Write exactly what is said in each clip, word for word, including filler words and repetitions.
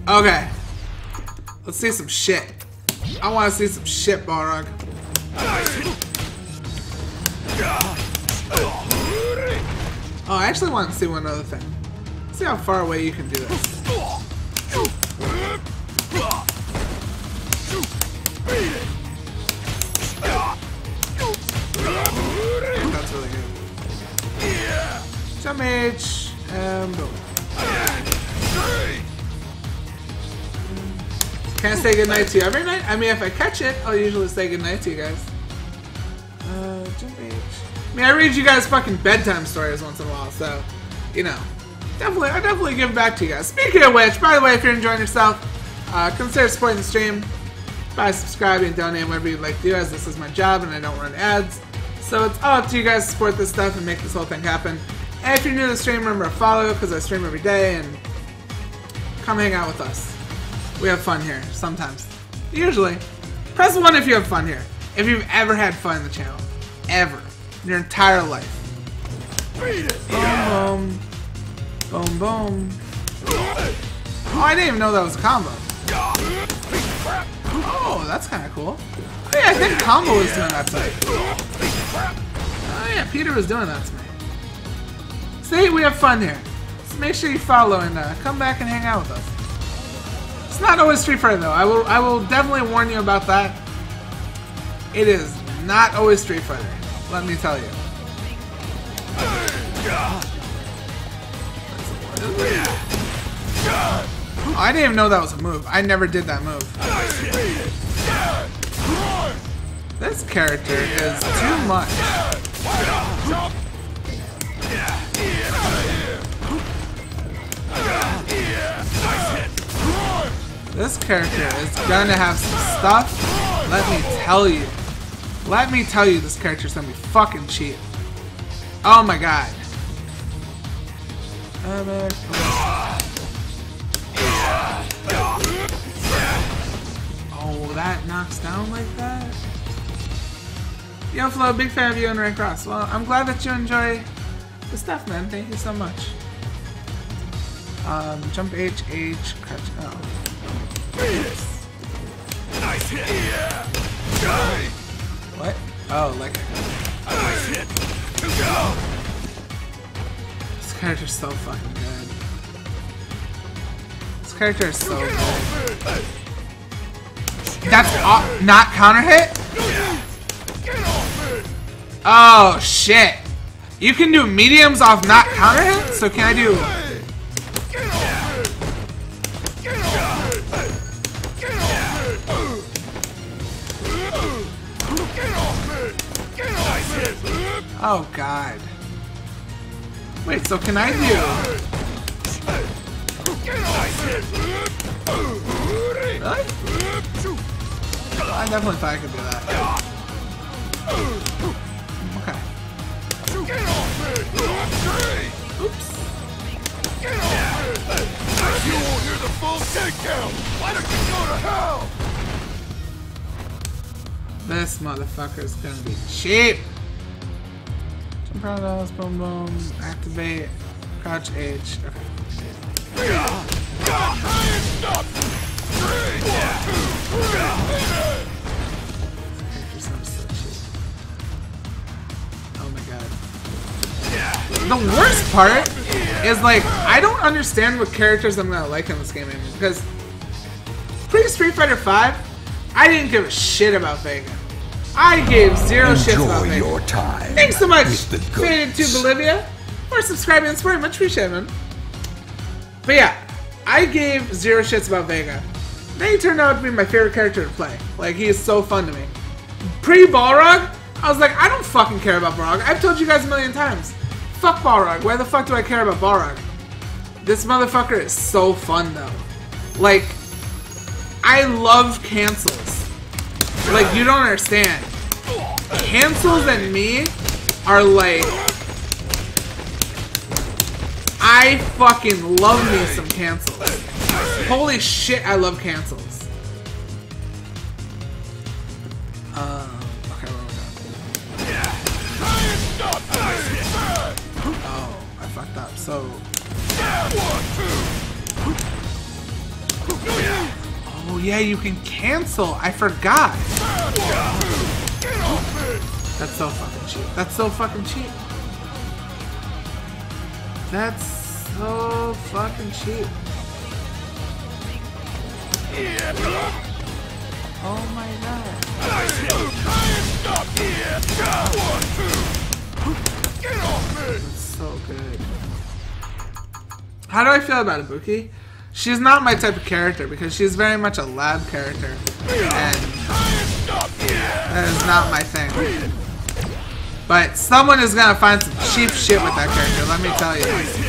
Okay. Let's see some shit. I want to see some shit, Balrog. Oh, I actually want to see one other thing. Let's see how far away you can do this. That's really good. Jump H, and boom. Can't say goodnight to you every night? I mean, if I catch it, I'll usually say goodnight to you guys. Uh, jump H. I mean, I read you guys fucking bedtime stories once in a while, so, you know. Definitely, I definitely give back to you guys. Speaking of which, by the way, if you're enjoying yourself, uh, consider supporting the stream by subscribing, donating, whatever you'd like to do, as this is my job and I don't run ads. So it's all up to you guys to support this stuff and make this whole thing happen. And if you're new to the stream, remember to follow, because I stream every day, and come hang out with us. We have fun here, sometimes. Usually. Press one if you have fun here. If you've ever had fun in the channel. Ever. In your entire life. Boom, boom. Boom, boom. Oh, I didn't even know that was a combo. Oh, that's kind of cool. Oh yeah, I think Combo was doing that to me. Oh yeah, Peter was doing that to me. See, we have fun here. So make sure you follow and uh, come back and hang out with us. It's not always Street Fighter though. I will, I will definitely warn you about that. It is not always Street Fighter. Let me tell you. Oh, I didn't even know that was a move. I never did that move. This character is too much. This character is gonna have some stuff. Let me tell you. Let me tell you, this character's gonna be fucking cheap. Oh my god. Oh, that knocks down like that? Yo, Floe, big fan of you and Red Cross. Well, I'm glad that you enjoy the stuff, man. Thank you so much. Um, jump H, H, catch. Oh. Nice hit. What? Oh, like. Nice hit. Go. This character's so fucking good. This character is so good. That's uh, not counter hit? Oh shit! You can do mediums off not counter hit? So can I do? Oh god. Wait, so can I do? Really? I definitely thought I could do that. Okay. Oops. You won't hear the full takedown. Why don't you go to hell? This motherfucker's gonna be cheap. Jump around those, boom boom, activate, crouch H. Okay. Oh my god. The worst part is, like, I don't understand what characters I'm gonna like in this game anymore, because pre-Street Fighter five, I didn't give a shit about Vega. I gave zero shits about Vega. Your time. Thanks so much, Faded to Bolivia, for subscribing and supporting. Much appreciated, man. But yeah, I gave zero shits about Vega. Then he turned out to be my favorite character to play. Like, he is so fun to me. Pre-Balrog, I was like, I don't fucking care about Balrog. I've told you guys a million times. Fuck Balrog. Why the fuck do I care about Balrog? This motherfucker is so fun, though. Like, I love cancels. Like, you don't understand. Cancels and me are like... I fucking love me some cancels. Holy shit, I love cancels. Um, okay, where we go? Oh, I fucked up. So... yeah, you can cancel. I forgot. That's so fucking cheap. That's so fucking cheap. That's so fucking cheap. Oh my god. That's so good. How do I feel about Ibuki? She's not my type of character because she's very much a lab character. And that is not my thing. But someone is gonna find some cheap shit with that character, let me tell you.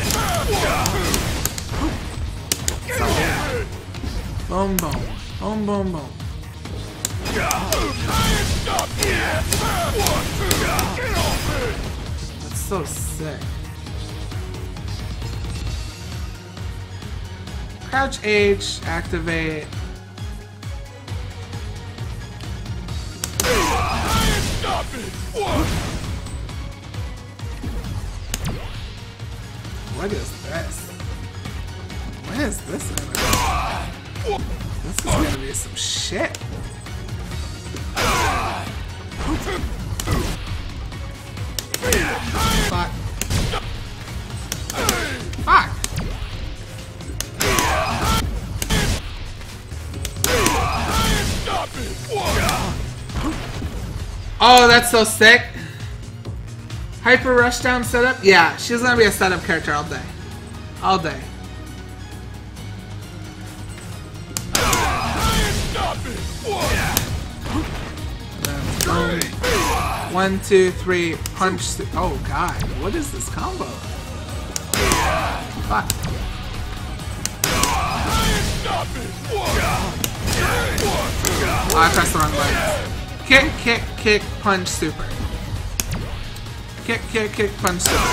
So, boom, boom. Boom, boom, boom. That's so sick. Crouch H, activate. What is this? What is this gonna be? This is gonna be some shit. Fuck. Fuck. Oh, that's so sick. Hyper rushdown setup? Yeah, she's gonna be a setup character all day. All day. Um, one, two, three, punch. Oh god, what is this combo? Fuck. Oh, I pressed the wrong button. Kick, kick, kick, punch, super. Kick, kick, kick, punch, super.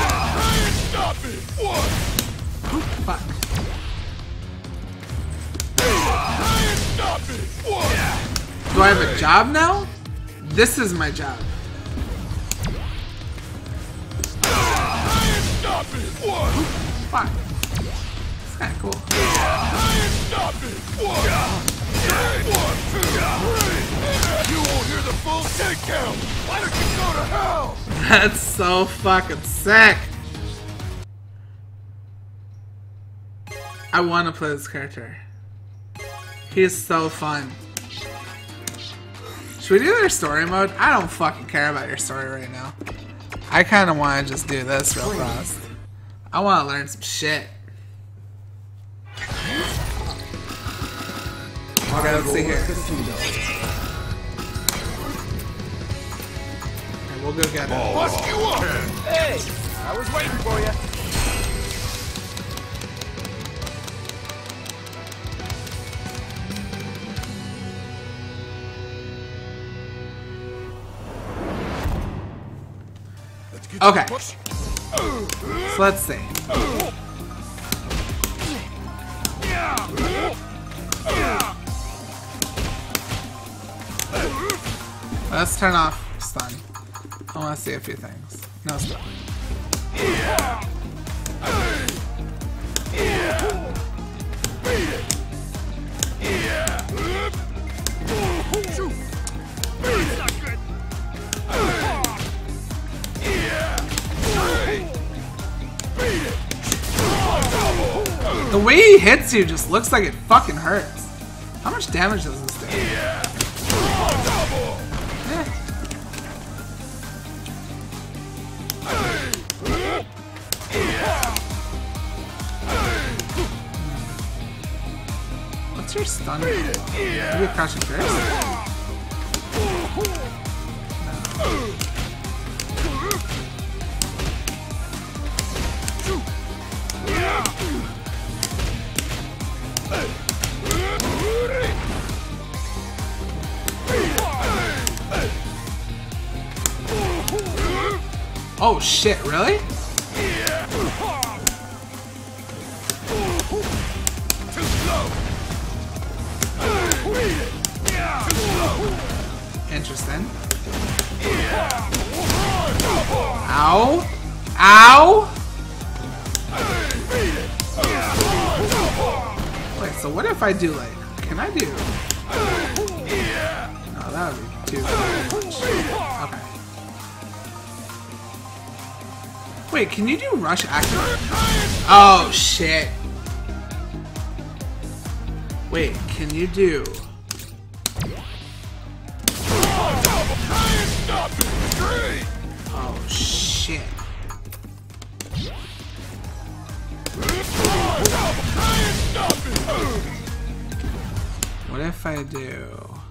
Fuck. Do I have a job now? This is my job. Fuck. It's kinda cool. You won't hear the full ten count! Why don't you go to hell? That's so fucking sick. I want to play this character. He is so fun. Should we do their story mode? I don't fucking care about your story right now. I kind of want to just do this real fast. I want to learn some shit. Okay, let's see here. Okay, we'll go get it. Bust you up! Hey! I was waiting for you. Okay. So let's see. Let's turn off stun. I want to see a few things. No stun. The way he hits you just looks like it fucking hurts. How much damage does this do? Yeah. What's your stun? Maybe a crouching first? No. Oh shit, really? Interesting. Ow! Ow! Wait, so what if I do like, can I do No, that would be too much. Okay. Wait, can you do rush action? Oh, shit. Wait, can you do... Oh, shit. What if I do...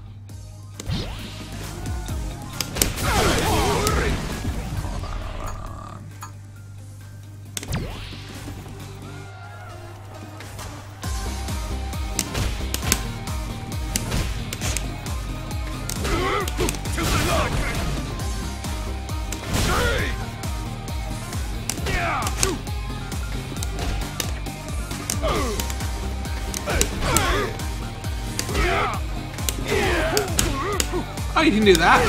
Hold on, hold on, hold on. Oh, you can do that.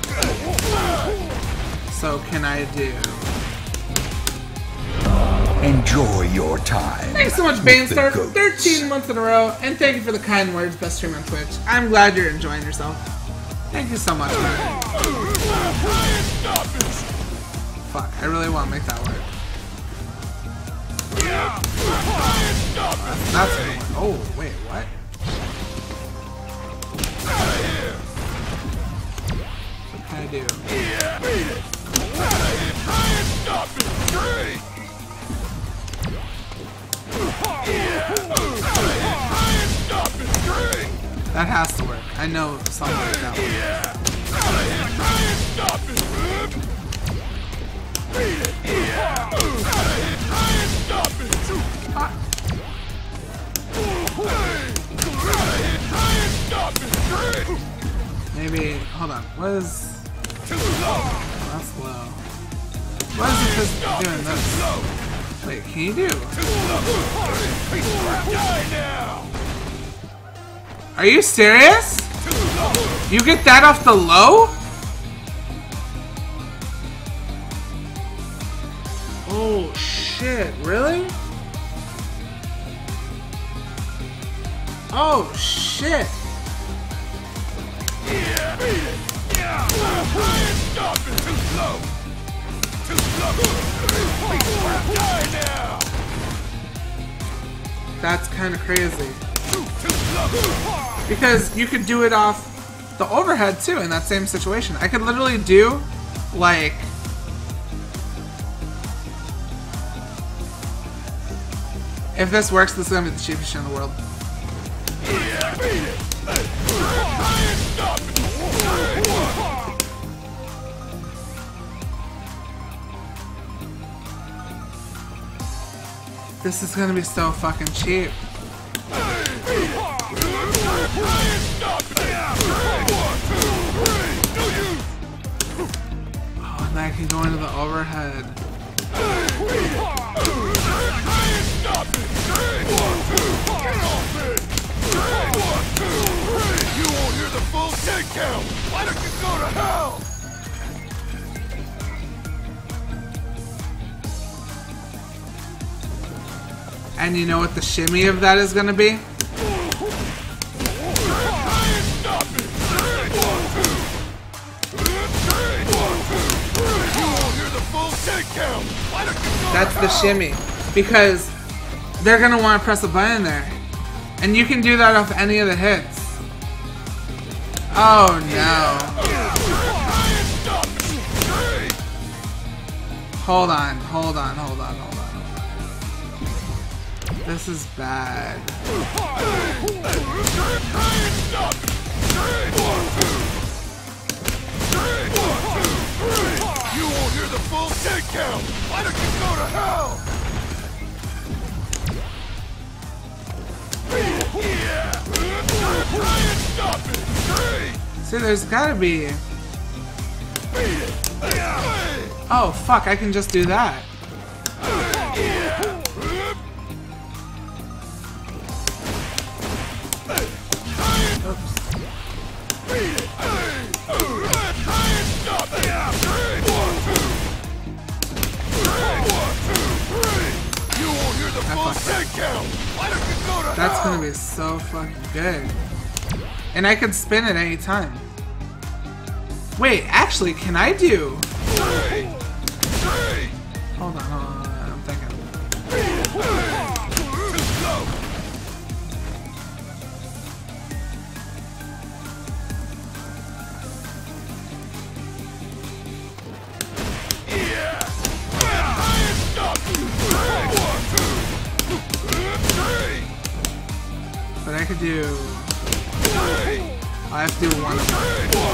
So can I do... Enjoy your time. Thanks so much, Banestar, for thirteen months in a row, and thank you for the kind words, best stream on Twitch. I'm glad you're enjoying yourself. Thank you so much, man. Fuck, I really want to make that work. That's, that's gonna work. Oh, wait, what? What can I do? That has to work. I know something like that ah. Maybe, hold on, what is... Oh, that's low. What is it just doing this? Wait, can you do? Are you serious? You get that off the low? Oh shit, really? Oh shit. That's kind of crazy. Because you could do it off the overhead too in that same situation. I could literally do like if this works, this is gonna be the cheapest shit in the world. This is gonna be so fucking cheap. Oh, and I can go into the overhead. You won't hear the full ten count! Why don't you go to hell? And you know what the shimmy of that is gonna be? That's the shimmy. Because they're gonna want to press a button there. And you can do that off any of the hits. Oh no. Hold on, hold on, hold on, hold on. This is bad. You won't hear the full ten count! Why don't you go to hell? See, there's gotta be... Oh, fuck, I can just do that. Oops. That's gonna be so fucking good. And I can spin at any time. Wait, actually, can I do... Hold on, hold on, I'm thinking. But I could do... I have to do one of them.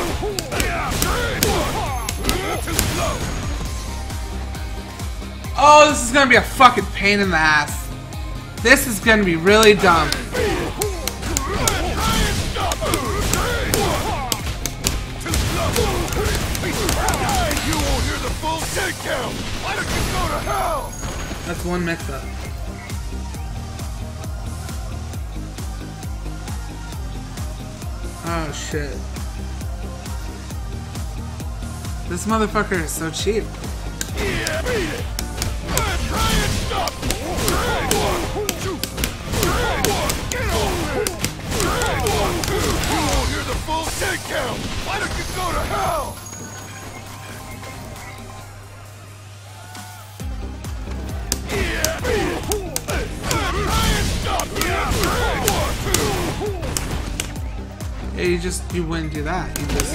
Oh, this is gonna be a fucking pain in the ass. This is gonna be really dumb. You won't hear the full ten count. Why don't you go to hell? That's one mix up. Oh shit. This motherfucker is so cheap. Yeah, beat it. Try and stop. One, two, get over it. One, two. You won't hear the full ten count. Why don't you go to hell? Yeah, beat it. Try and stop. One, two. Yeah, you just, you wouldn't do that. You just...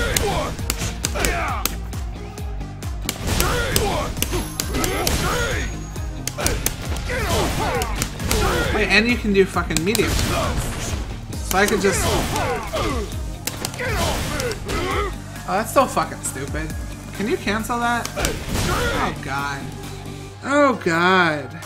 Wait, and you can do fucking medium. So I could just... Oh, that's so fucking stupid. Can you cancel that? Oh, God. Oh, God.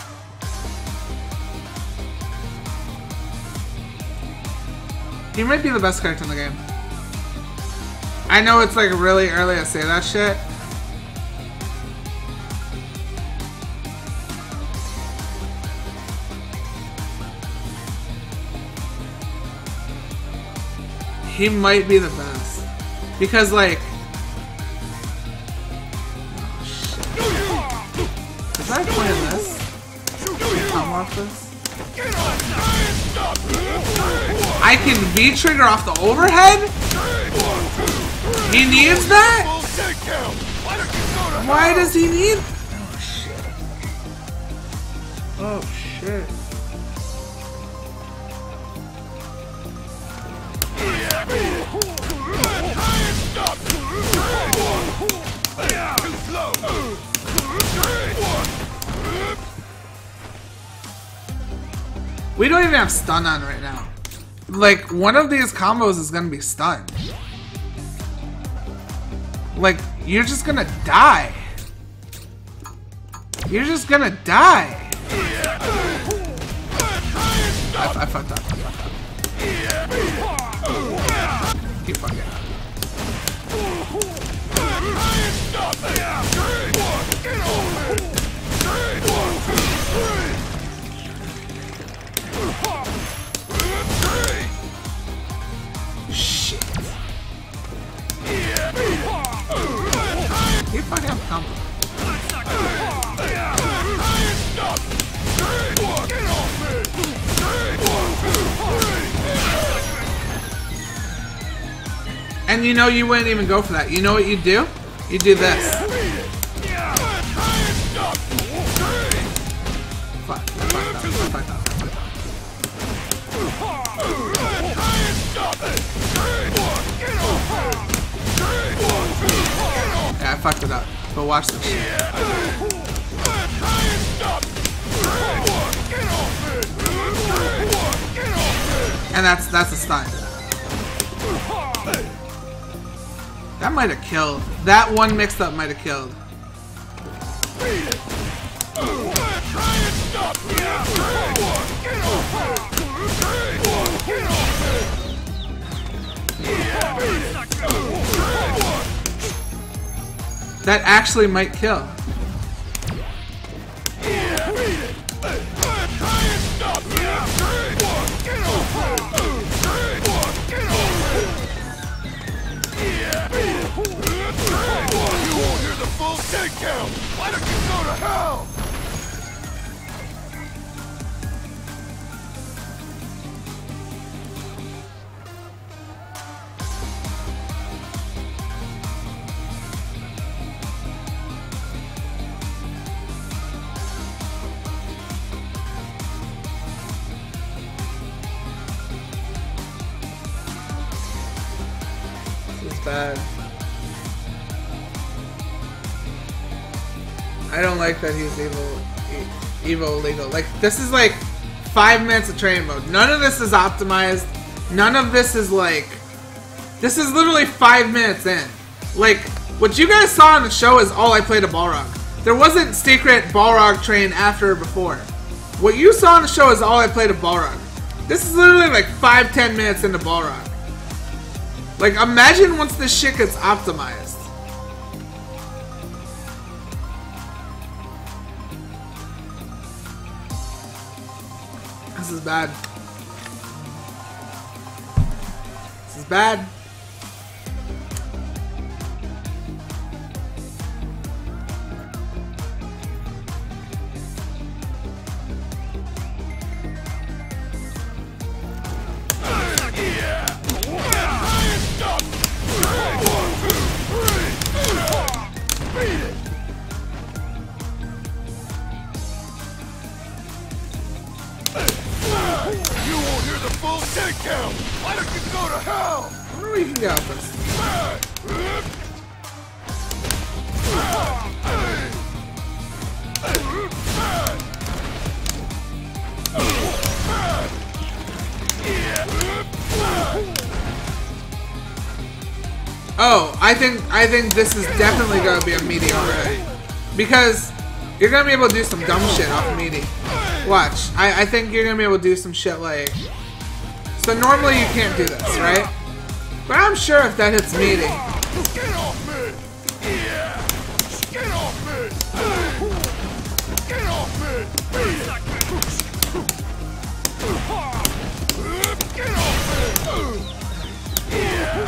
He might be the best character in the game. I know it's like really early to say that shit. He might be the best. Because like... Oh shit. Is I playing this? Can I come off this? I can V-trigger off the overhead? He needs that? Why does he need... Oh shit. Oh shit. We don't even have stun on right now. Like, one of these combos is gonna be stunned. Like, you're just gonna die. You're just gonna die. I, I fucked up. I fucked up. Keep fucking up. Shit. You fucking have combo. And you know you wouldn't even go for that. You know what you do? You do this. Fuck. Fuck that. Fuck that. Yeah, I fucked it up. But watch this shit. And that's that's a stun. That might have killed. That one mixed up might have killed. That actually might kill. You won't hear the full ten count. Why don't you go to hell? bad. I don't like that he's evil, e evil legal. Like, this is like five minutes of training mode. None of this is optimized. None of this is like, this is literally five minutes in. Like, what you guys saw on the show is all I played a Balrog. There wasn't secret Balrog train after or before. What you saw on the show is all I played a Balrog. This is literally like five, ten minutes into Balrog. Like, imagine once this shit gets optimized. This is bad. This is bad. Oh, I think I think this is definitely gonna be a meaty already. Because you're gonna be able to do some dumb shit off of meaty. Watch. I, I think you're gonna be able to do some shit like, so normally you can't do this, right? But I'm sure if that hits meaty. Get off me! Yeah! Get off me! Get off me! Get off me! Yeah!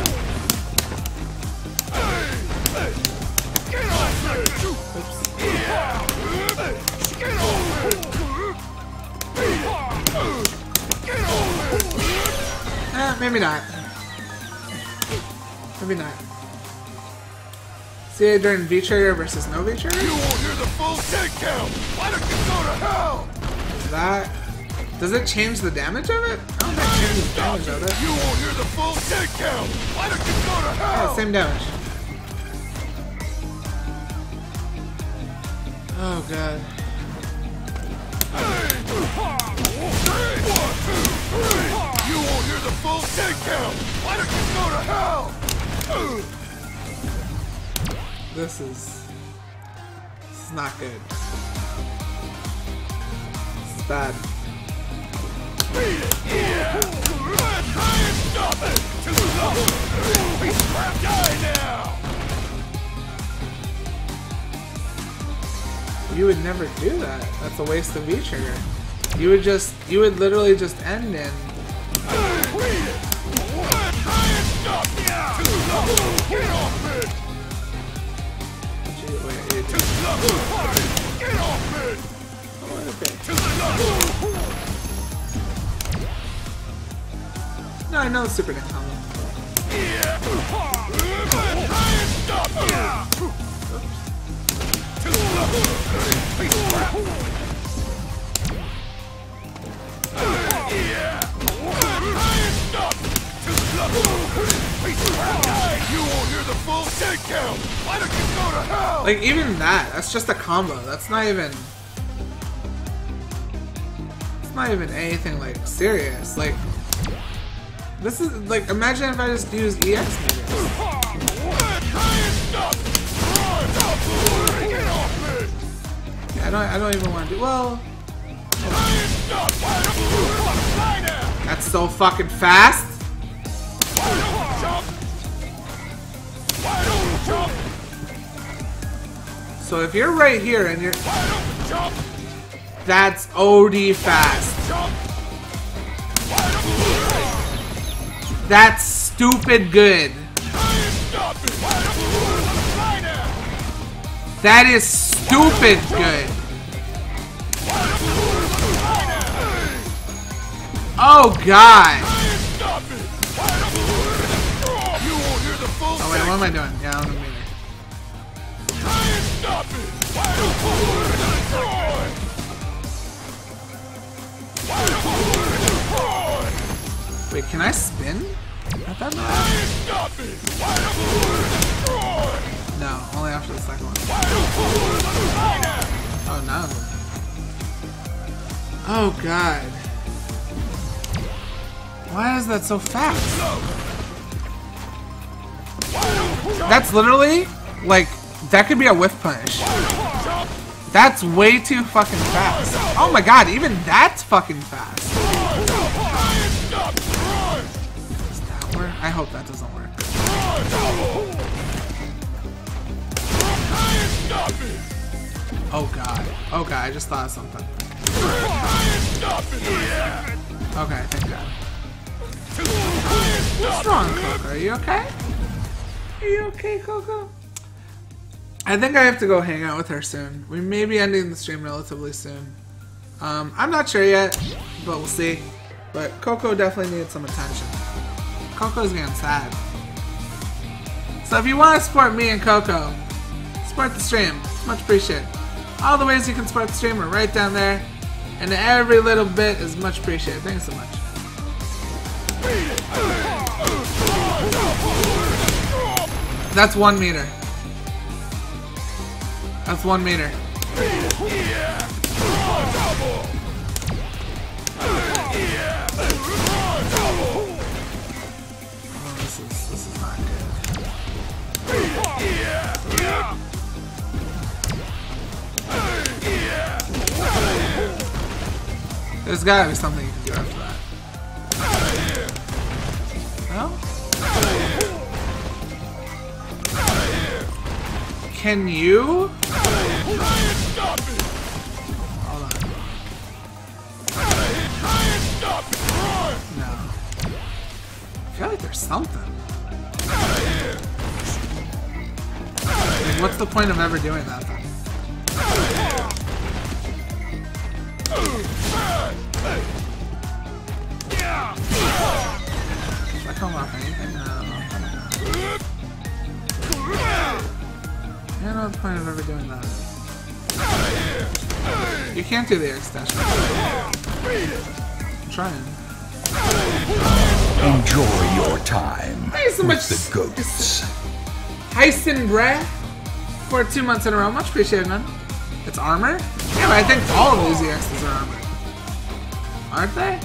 Get off me! Yeah! Get off me! Get off me! Eh, maybe not. Maybe not. See it during V-Trigger versus no V-Trigger? You won't hear the full ten count! Why don't you go to hell? That... Does it change the damage of it? I don't think it changes the damage of it. You won't hear the full ten count! Why don't you go to hell? Yeah, same damage. Oh god. You won't hear the full ten count! Why don't you go to hell? This is... This is not good. This is bad. Beat it! Yeah! Try and stop it! Too slow! Die now! You would never do that. That's a waste of V-Trigger. You would just... You would literally just end in... Get off me! Gee, wait, it, Get off me! oh, okay. No, I know the super damn combo. Yeah! Stop! You won't hear the full ten count! Why don't you go to hell? Like, even that, that's just a combo. That's not even... It's not even anything, like, serious. Like, this is, like, imagine if I just use E X meters. Yeah, I don't, I don't even want to do, well... That's so fucking fast! So if you're right here and you're... That's O D fast. That's stupid good. That is stupid good. Oh god. Oh wait, what am I doing? Yeah, I don't know. Wait, can I spin? Not that bad. No, only after the second one. Oh no. Oh god. Why is that so fast? That's literally, like, that could be a whiff punish. That's way too fucking fast. Oh my god, even that's fucking fast. Does that work? I hope that doesn't work. Oh god. Oh god, I just thought of something. Okay, thank god. What's wrong, Coco? Are you okay? Are you okay, Coco? I think I have to go hang out with her soon. We may be ending the stream relatively soon. Um, I'm not sure yet, but we'll see. But Coco definitely needs some attention. Coco's getting sad. So if you want to support me and Coco, support the stream. It's much appreciated. All the ways you can support the stream are right down there. And every little bit is much appreciated. Thanks so much. That's one meter. That's one meter. Oh, this is this is not good. There's gotta be something you can do after that. Well? Can you? Hold on. No. I feel like there's something. Like, what's the point of ever doing that then? Should I come off anything? No. I don't know the point of ever doing that. You can't do the extension. I'm trying. Enjoy your time Thanks so with much, the goats. Heisen Brad, for two months in a row. Much appreciated, man. It's armor? Yeah, but I think all of these E Xs are armor. Aren't they?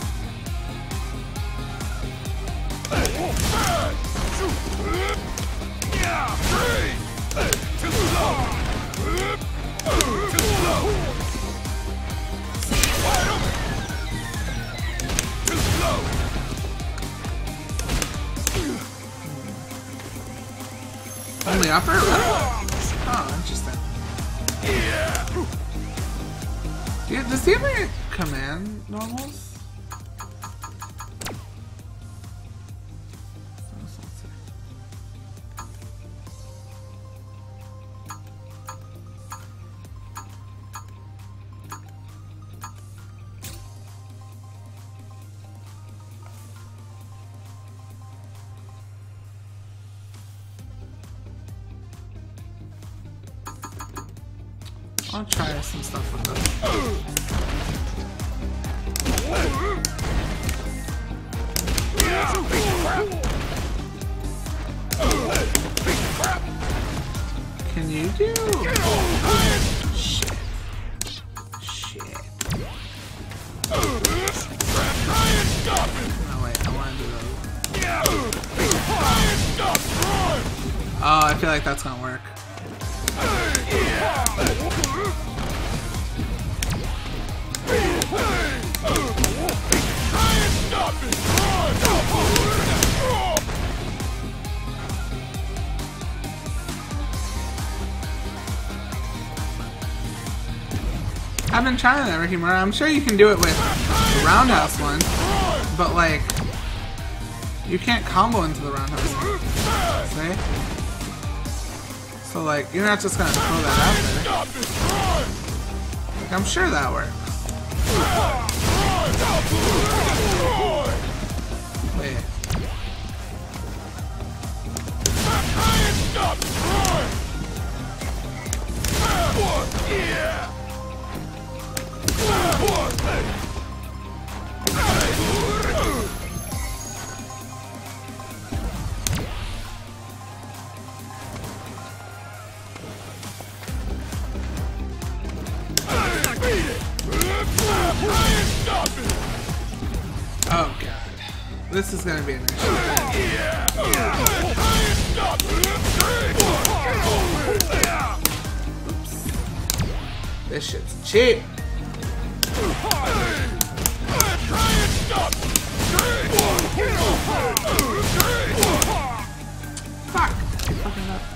Only upper? Oh, interesting. Yeah, does he have any command normals? I'll try some stuff with this. Can you do? Shit. Shit. No, wait, I want to do those. Oh, I feel like that's gonna work. I've been trying that, Ricky Mara. I'm sure you can do it with the roundhouse one, but like, you can't combo into the roundhouse one. See? So like, you're not just gonna throw that out there. Like, I'm sure that works. Wait. This is gonna be an issue. Oops. This shit's cheap. Fuck. Fucking up.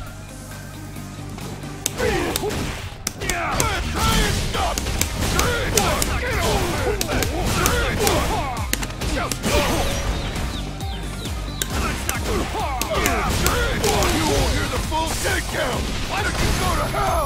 You won't hear the full ten count! Why don't you go to hell?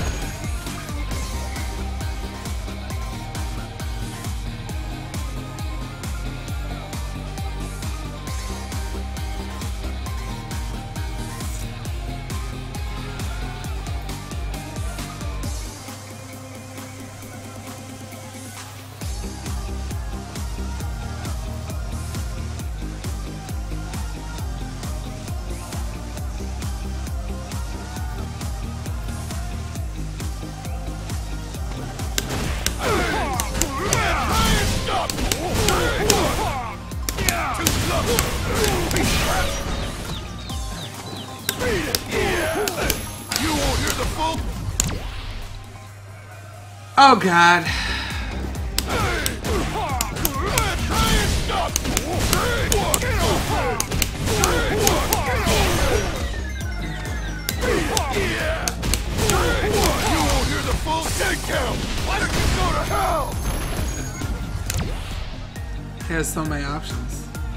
Oh god. You won't hear the full ten count! Why don't you go to hell? He has so many options.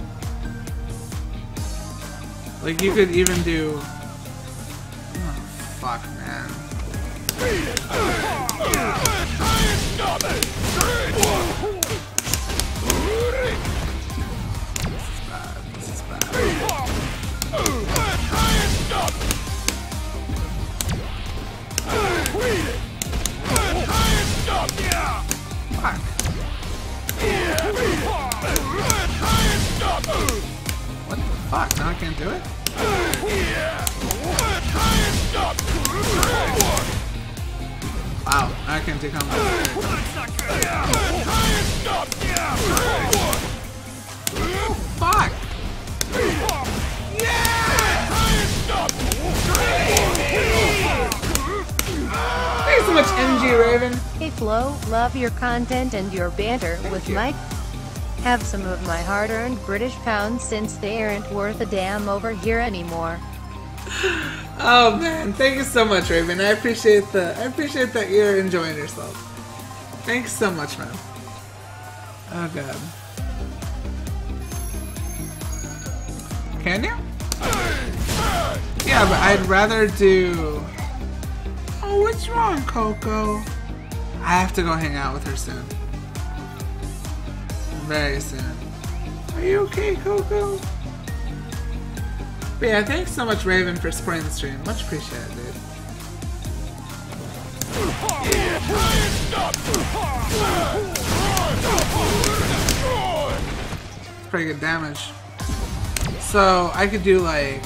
Like you could even do. Oh, fuck, man. This is bad. This is bad. Fuck. What the fuck? Now I can't do it? Wow, I can take on that. Oh, fuck! Thanks so much, M G Raven. Hey Flo, love your content and your banter Thank with you. Mike. Have some of my hard-earned British pounds since they aren't worth a damn over here anymore. Oh man, thank you so much, Raven. I appreciate the I appreciate that you're enjoying yourself. Thanks so much, man. Oh god. Can you? Yeah, but I'd rather do. Oh, what's wrong, Coco? I have to go hang out with her soon. Very soon. Are you okay, Coco? But yeah, thanks so much, Raven, for supporting the stream. Much appreciated, dude. Pretty good damage. So I could do like.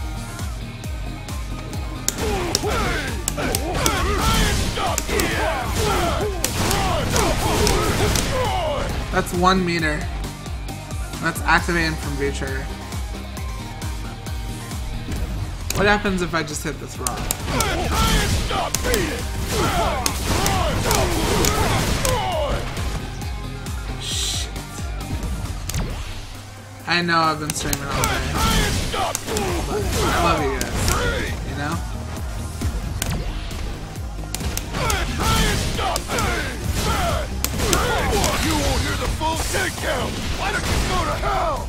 That's one meter. That's activating from V trigger. What happens if I just hit this wrong? Shit. I know I've been streaming all day. But I love you guys. You know? You won't hear the full ten count! Why don't you go to hell?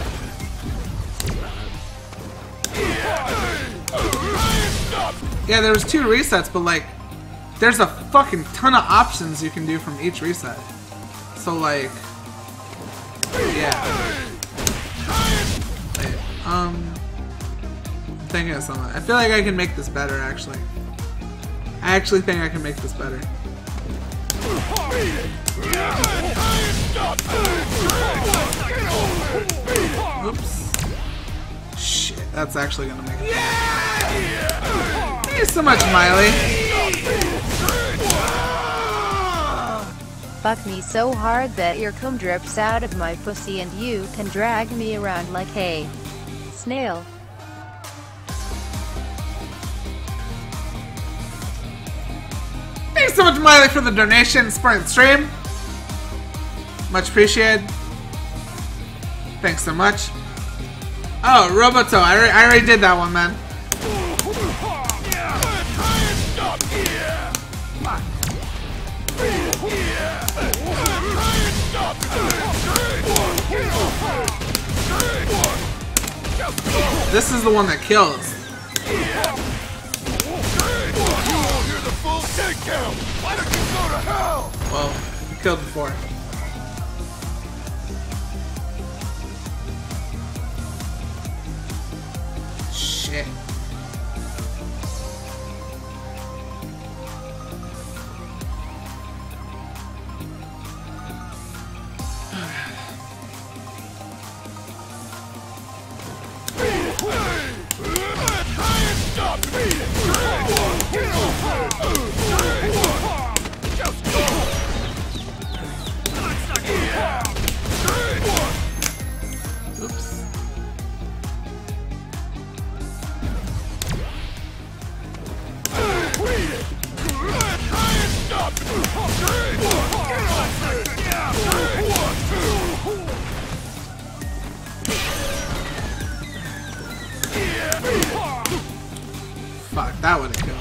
Yeah, there was two resets, but like, there's a fucking ton of options you can do from each reset. So like, yeah. Wait, um, I'm thinking of something. I feel like I can make this better, actually. I actually think I can make this better. Oops. Shit, that's actually gonna make it. Thank you so much, Miley. Fuck me so hard that your cum drips out of my pussy and you can drag me around like a snail. Thanks so much, Miley, for the donation and supporting the stream. Much appreciated. Thanks so much. Oh, Roboto, I, already, I already did that one, man. This is the one that kills. Well, he killed before. Shit. Oops. Fuck, that would have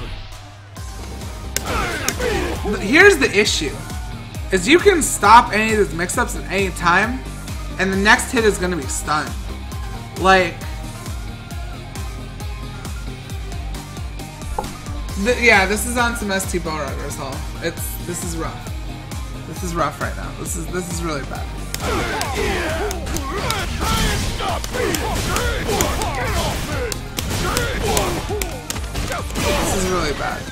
killed. Here's the issue. Is you can stop any of these mix-ups at any time, and the next hit is gonna be stunned. Like... Th yeah, this is on some S T Balrog as well. It's... This is rough. This is rough right now. This is... This is really bad. This is really bad.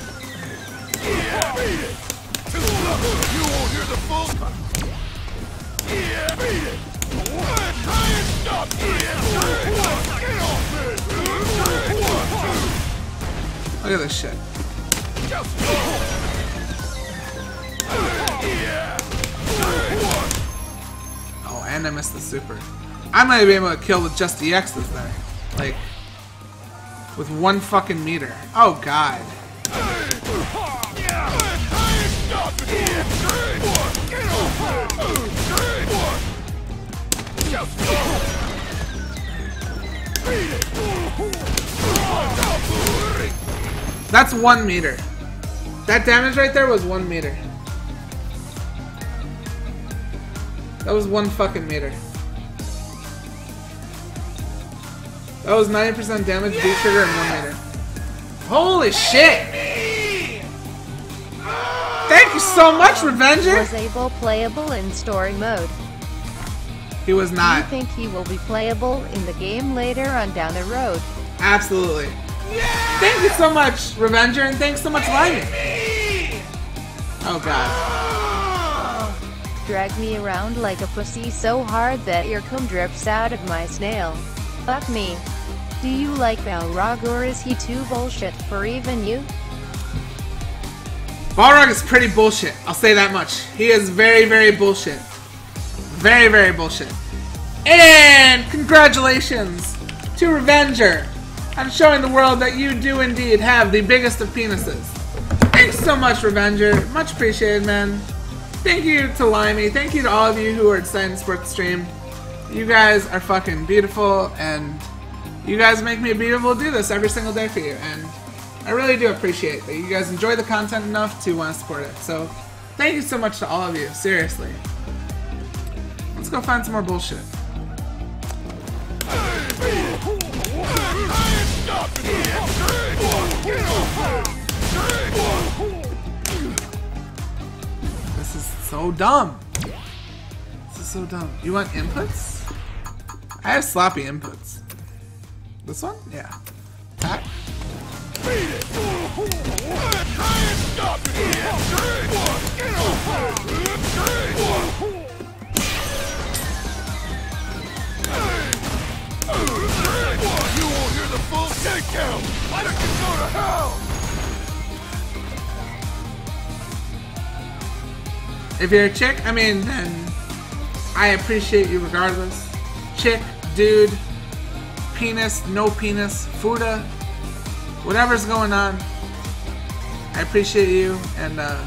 You won't hear the full. Look at this shit. Oh, and I missed the super. I might be able to kill with just the X's there. Like, with one fucking meter. Oh, God. That's one meter. That damage right there was one meter. That was one fucking meter. That was ninety percent damage, D trigger, and one meter. Holy shit! Thank you so much, Revenger! Was Abel playable in story mode? He was not. Do you think he will be playable in the game later on down the road? Absolutely. Yeah! Thank you so much, Revenger, and thanks so much, Limey. Oh god. Drag me around like a pussy so hard that your cum drips out of my snail. Fuck me. Do you like Balrog or is he too bullshit for even you? Balrog is pretty bullshit, I'll say that much. He is very, very bullshit. Very, very bullshit. And congratulations to Revenger on showing the world that you do indeed have the biggest of penises. Thanks so much, Revenger. Much appreciated, man. Thank you to Limey. Thank you to all of you who are deciding to support the stream. You guys are fucking beautiful, and you guys make me be able to do this every single day for you. And I really do appreciate that you guys enjoy the content enough to want to support it. So thank you so much to all of you. Seriously. Let's go find some more bullshit. This is so dumb. This is so dumb. You want inputs? I have sloppy inputs. This one? Yeah. Attack. You won't hear the full take count! I can go to hell! If you're a chick, I mean, then I appreciate you regardless. Chick, dude, penis, no penis, fuda, whatever's going on. I appreciate you, and uh,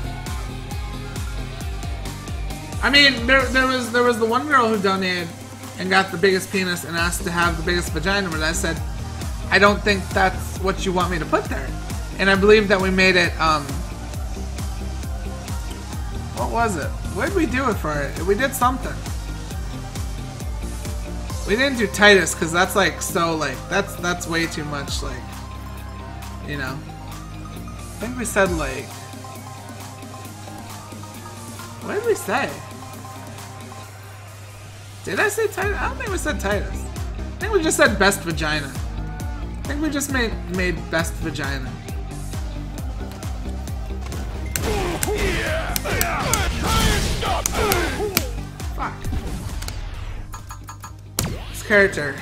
I mean, there there was there was the one girl who donated and got the biggest penis and asked to have the biggest vagina, but I said, I don't think that's what you want me to put there. And I believe that we made it, um, what was it? What did we do it for it? We did something. We didn't do Titus, because that's like, so like, that's, that's way too much, like, you know. I think we said like, what did we say? Did I say Titus? I don't think we said Titus. I think we just said best vagina. I think we just made made best vagina. Fuck. This character.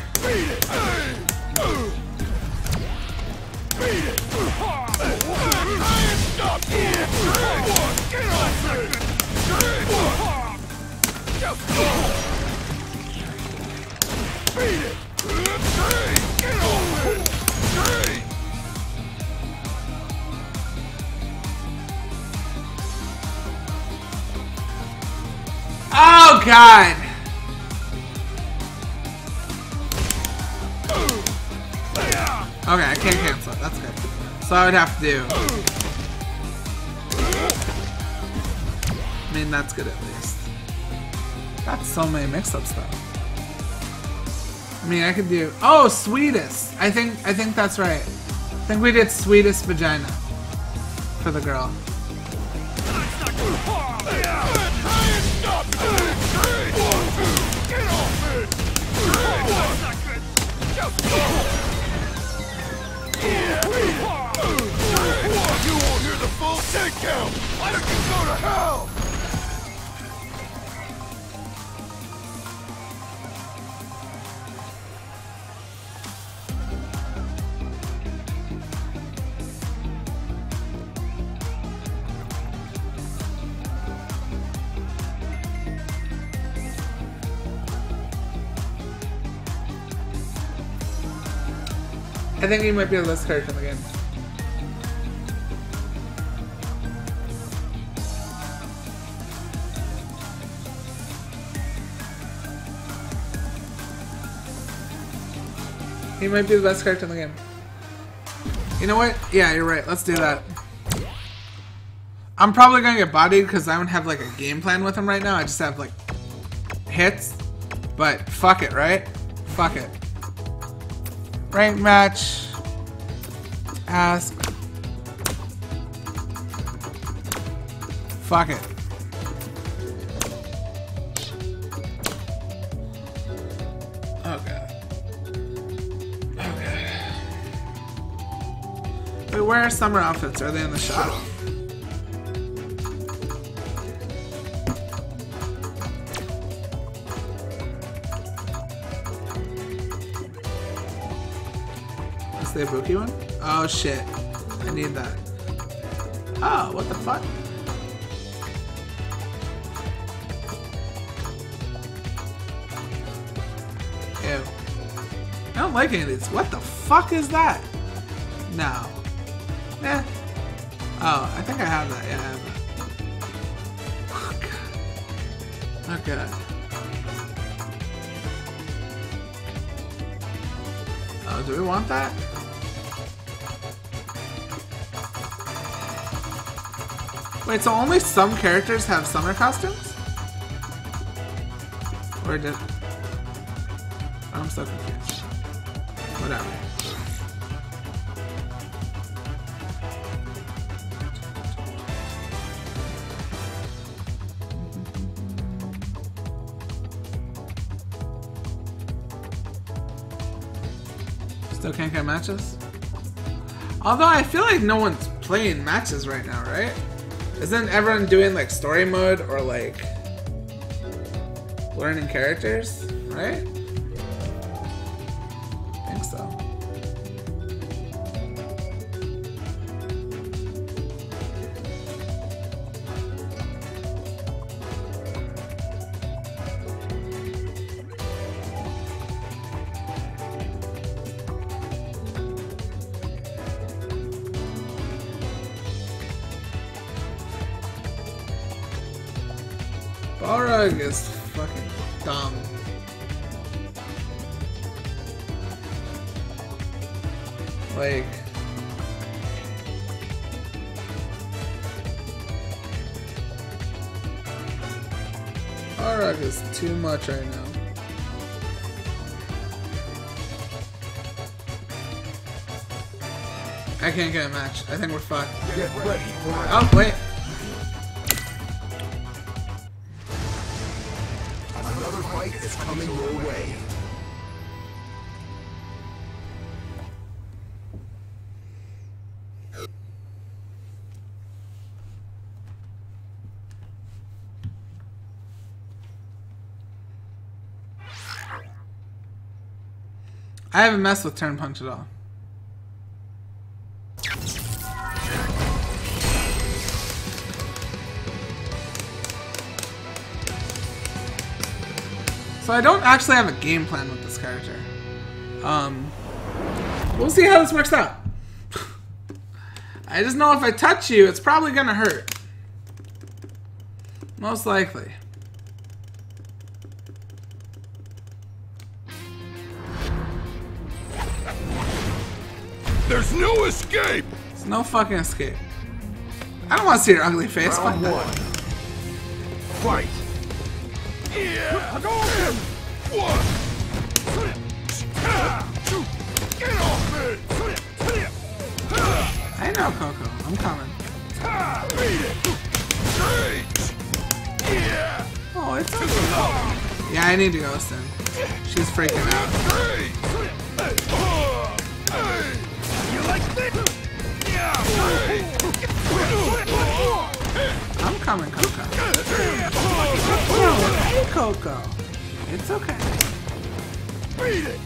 Oh God! Okay, I can't cancel it. That's good. So I would have to do. I mean, that's good at least. That's so many mix-ups though. I mean, I could do. Oh, sweetest. I think. I think that's right. I think we did sweetest vagina for the girl. You won't hear the full ten count. Why don't you go to hell? I think he might be the best character in the game. He might be the best character in the game. You know what? Yeah, you're right. Let's do that. I'm probably gonna get bodied because I don't have like a game plan with him right now. I just have like hits. But fuck it, right? Fuck it. Rank match. Ask. Fuck it. Okay. Okay. Wait, where are summer outfits? Are they in the shop? Is the Ibuki one? Oh shit. I need that. Oh, what the fuck? Ew. I don't like any of these. What the fuck is that? No. Eh. Oh, I think I have that. Yeah, I have that. Oh god. Oh god. Oh, do we want that? Wait, so only some characters have summer costumes? Or did... I'm so confused. Whatever. Still can't get matches? Although I feel like no one's playing matches right now, right? Isn't everyone doing like story mode or like learning characters, right? I think so. Balrog is fucking dumb. Like... Balrog is too much right now. I can't get a match. I think we're fucked. Get ready for it. Oh, wait. Another fight is coming your way. I haven't messed with turn punch at all. So I don't actually have a game plan with this character. Um, we'll see how this works out. I just know if I touch you, it's probably gonna hurt. Most likely. There's no escape! There's no fucking escape. I don't want to see your ugly face. Fuck Round that. one. Fight. Yeah! One! Two! Get off me! I know, Coco. I'm coming. Beat it! Change! Yeah! Oh, it's okay. Yeah, I need to go soon. She's freaking out. You like this? Yeah! I'm coming, Coco. Oh, hey, Coco. It's okay. Beat it!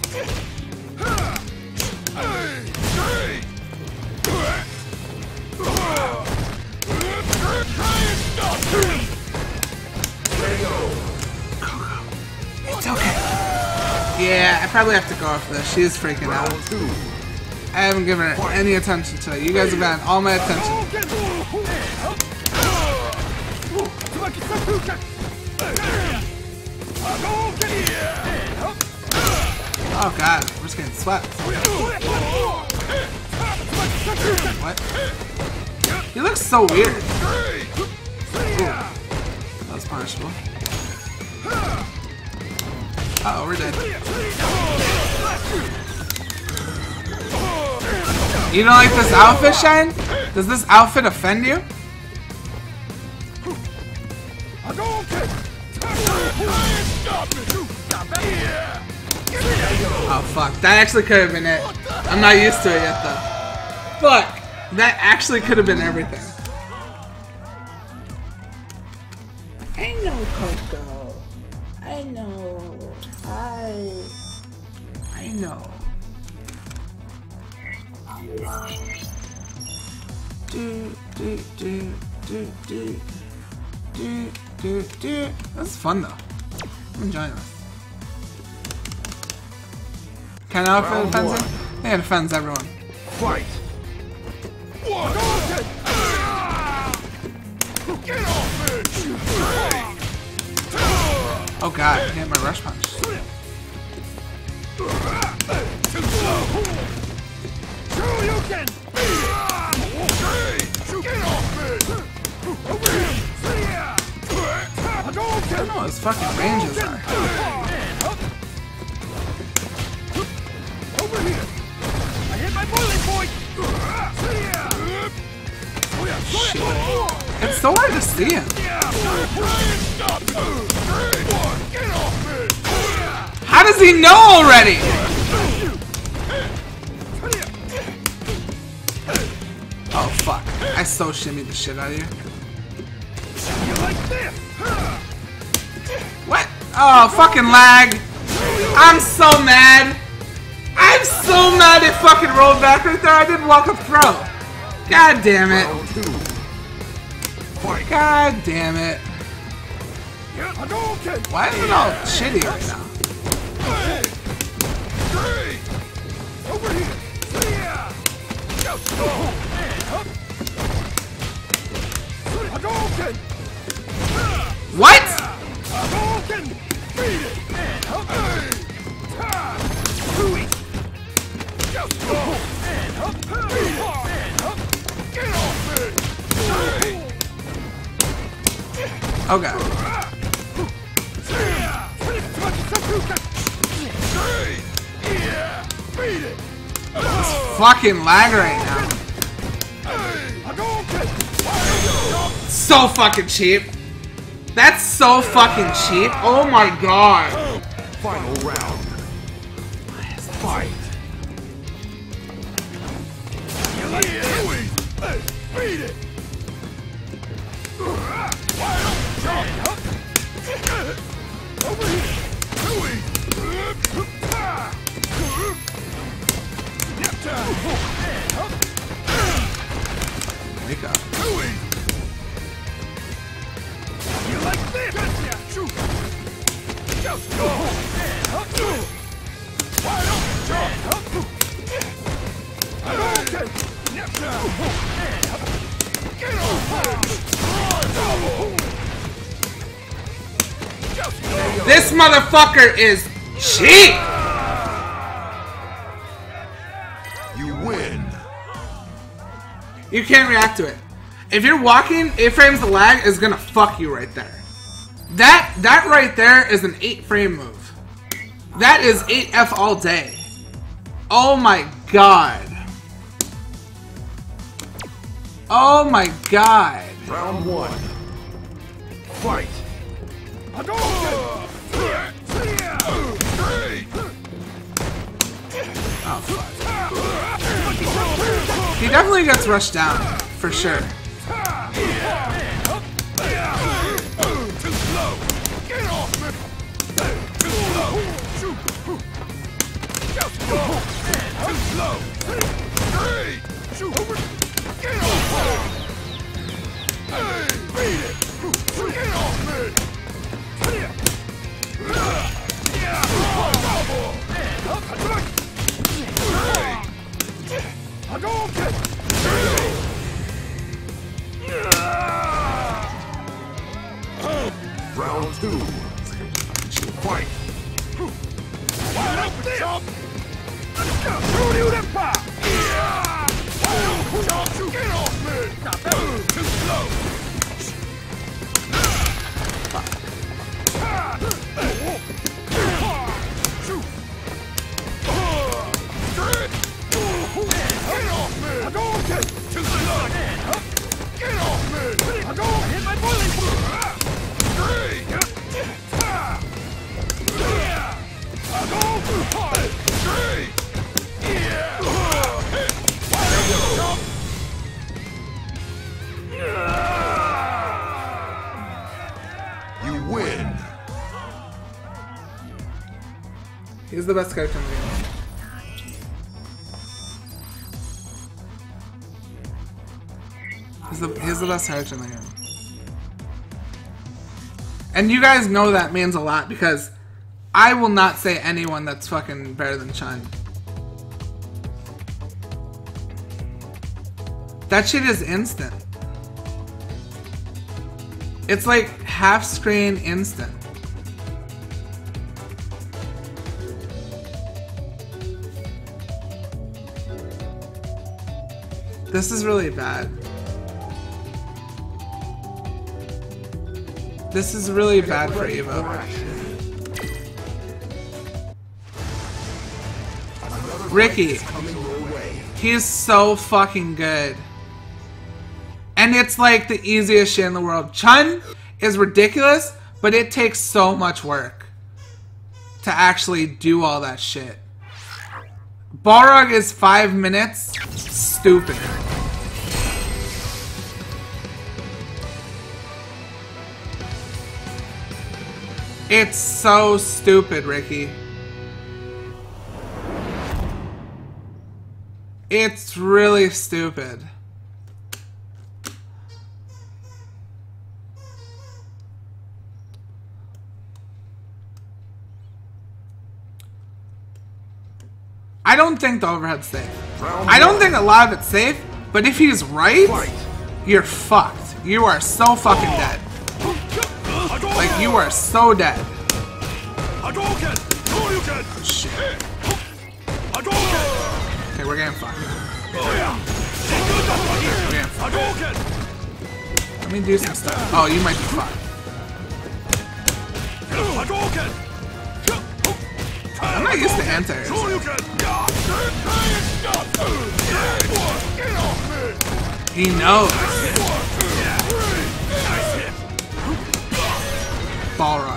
Try and stop me! It's okay. Yeah, I probably have to go off this. She is freaking out. Round two. I haven't given her any attention to it. You guys have gotten all my attention. Oh god, we're just getting swept. What? He looks so weird. Ooh. That was punishable. Uh oh, we're dead. You don't like this outfit, Shine? Does this outfit offend you? Oh fuck, that actually could have been it. I'm not used to it yet though. Fuck, that actually could have been everything. I know, Coco. I know. I... I know. Do, do, do, do, do, do, do, do. This is fun though. I'm enjoying this. Can I outfit defends him? Yeah, it defends everyone. Fight. Oh god, I hit my rush punch. I don't know what his fucking ranges are. Shit. It's so hard to see him. How does he know already? Oh fuck. I so shimmied the shit out of you. What? Oh, fucking lag. I'm so mad. I'm so mad it fucking rolled back right there. I didn't walk up throw. God damn it. God damn it. Why is it all shitty right now? What? Oh god. It's fucking lag right now. So fucking cheap. That's so fucking cheap. Oh my god. Final round. Fight. Beat it. Over here. Wake up. You like this? Just go. Why don't you jump? Get off! This motherfucker is cheap! You win. You can't react to it. If you're walking, eight frames of lag is gonna fuck you right there. That that right there is an eight frame move. That is eight F all day. Oh my god. Oh my god. Round one. Fight. Oh fuck. He definitely gets rushed down, for sure. Too slow. Get off me. Too slow. Just go. Too slow. Hey. Get off me. Hey. Beat it. Get off me. Round two. Fight. Why don't you jump? Get off me. Too slow. Get off me! Too slow! Get off me! Hit my bullet! Great! Great! You win. He's the best character in the game. He's the, he's the best character in the game. And you guys know that means a lot because I will not say anyone that's fucking better than Chun. That shit is instant. It's like half screen instant. This is really bad. This is really bad for Evo. Ricky. He's so fucking good. And it's like the easiest shit in the world. Chun is ridiculous, but it takes so much work to actually do all that shit. Balrog is five minutes. Stupid. It's so stupid, Ricky. It's really stupid. I don't think the overhead's safe. I don't think a lot of it's safe, but if he's right, you're fucked. You are so fucking dead. Like, you are so dead. Oh, shit. Okay, we're getting fucked. We're getting fucked. Let me do some stuff. Oh, you might be fucked. I'm not used to anti-airs. He knows. Balrog.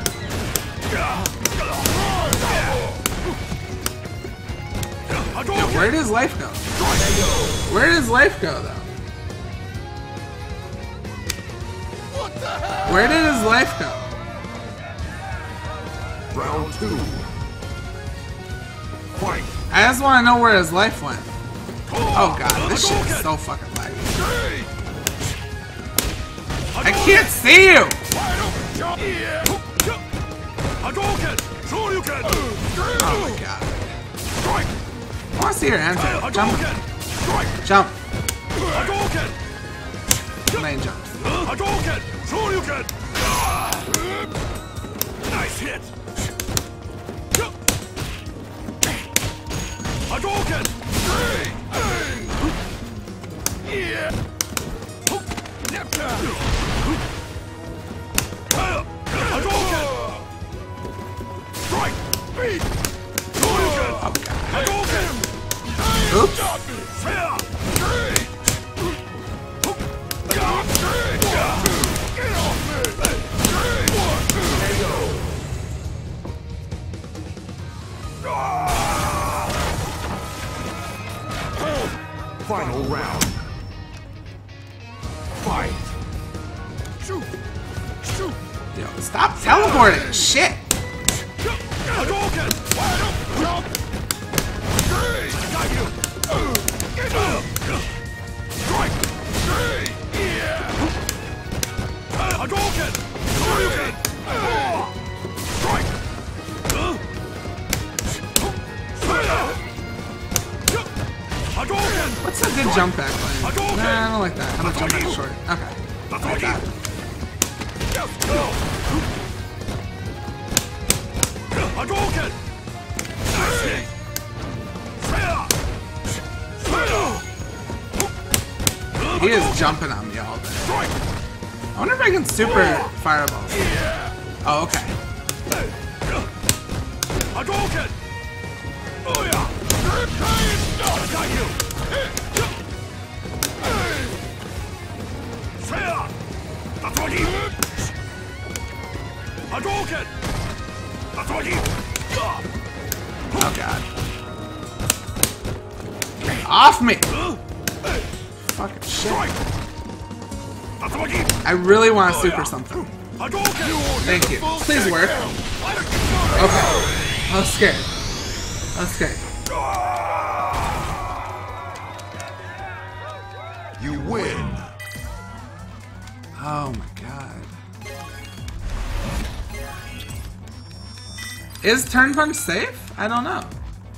Yo, where did his life go? Where did his life go, though? Where did his life go? Round two. Fight. I just want to know where his life went. Oh god, this shit is so fucking laggy. I can't see you! Oh my god. I want to see your answer. Jump. Jump. Lane jump. Nice hit. Hadouken! Yeah. Neptune! Hadouken! Strike! Beat! Hadouken! Oops. Final round. Fight. Shoot! Shoot! Yo, stop teleporting! Shit! Hadouken! Wide up! Jump! Got you! Get up! Strike! Yeah! Hadouken! Hadouken! Strike! Hadouken! What's a good jump back lane? Nah, I don't like that. I'm gonna jump back short. Okay. Like that. Hadouken! Nice hit! He is jumping on me all day. I wonder if I can super fireballs. Oh, okay. Hadouken! Oh yeah! Got you! Hadouken! Oh god. Off me! Fucking shit. I really want to super something. Thank you. Please work. Okay. I was scared. I was scared. You win. Oh my god. Is turn punch safe? I don't know.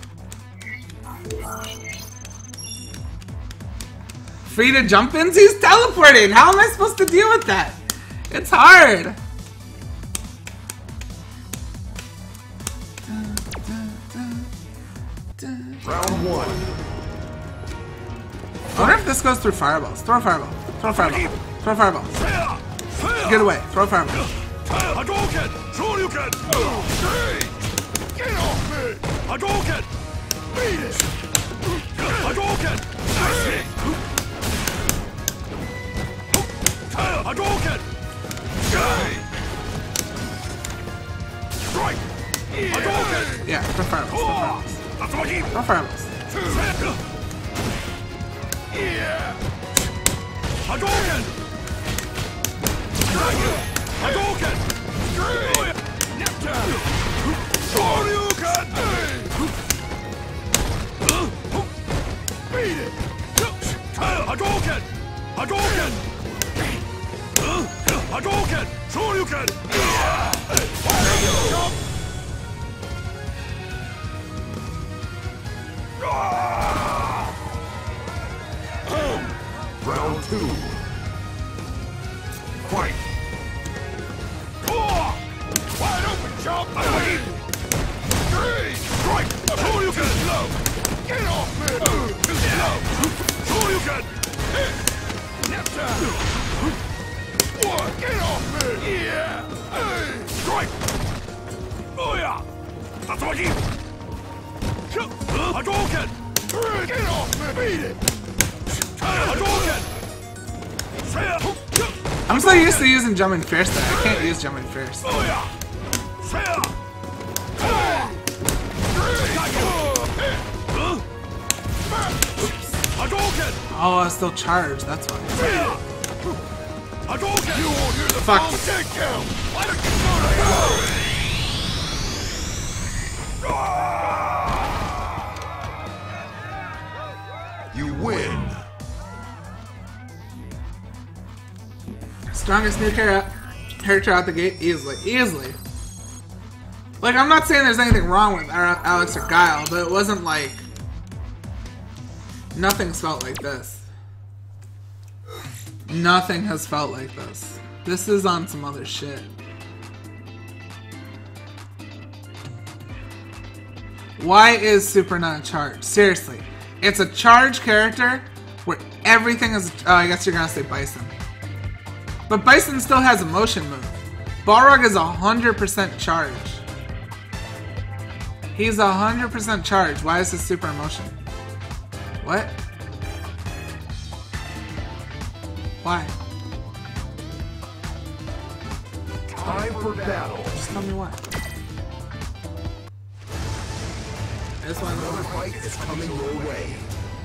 Free to jump ins? He's teleporting! How am I supposed to deal with that? It's hard! Round one. I wonder if this goes through fireballs. Throw a fireball. Throw a fireball. Throw a fireball. Get away. Throw a fireball. Hadouken! Shoryuken! Get off me! Hadouken! Beat it! Hadouken! Nice hit! Hadouken! Strike! Hadouken! Yeah, throw fireballs. Throw fireballs. Throw fireballs. Yeah! Hadouken! Hadouken! Neptune! Shoryuken! Beat it! Hadouken! Hadouken! Hadouken! Shoryuken! Jump! Round two. Fight. Wide open, jump! Three! Strike! Shoryuken! Slow! Get off me! Slow! Shoryuken! Neptune! One! Get off me! Yeah! Strike! Booyah! Tatsumaki! Hadouken! Get off me! Beat it! Hadouken! I'm so used to using jumping fierce that I can't use jumping fierce. Booyah! Oh, it's still charged, that's why. Fuck you. You win. Strongest new char character out the gate, easily, easily. Like, I'm not saying there's anything wrong with Alex or Guile, but it wasn't like... Nothing's felt like this. Nothing has felt like this. This is on some other shit. Why is Super not a charge? Seriously. It's a charge character where everything is... Oh, I guess you're gonna say Bison. But Bison still has a motion move. Balrog is one hundred percent charge. He's one hundred percent charge. Why is his super emotion? What? Why? Time for battle. Just tell me why. This one. Another fight is coming your way.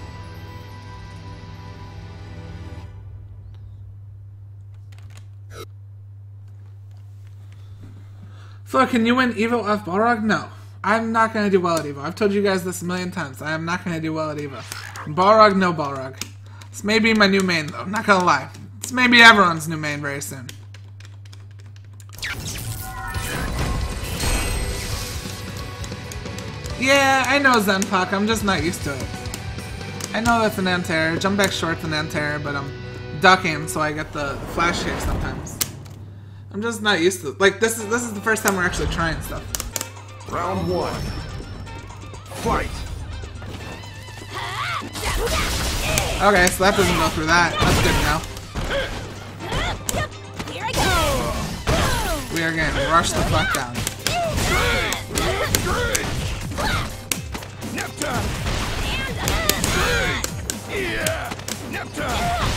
Floe, can you win Evo off Balrog? No. I'm not going to do well at Evo. I've told you guys this a million times. I am not going to do well at Evo. Balrog, no Balrog. This may be my new main, though. I'm not going to lie. This may be everyone's new main very soon. Yeah, I know Zenpak. I'm just not used to it. I know that's an anti-air. Jump back short's an anti-air, but I'm ducking, so I get the flash kick sometimes. I'm just not used to it. Like, this is this is the first time we're actually trying stuff. Round one. Fight. Okay, so that doesn't go through that. That's good now. We are gonna rush the fuck down. Yeah! Nepta!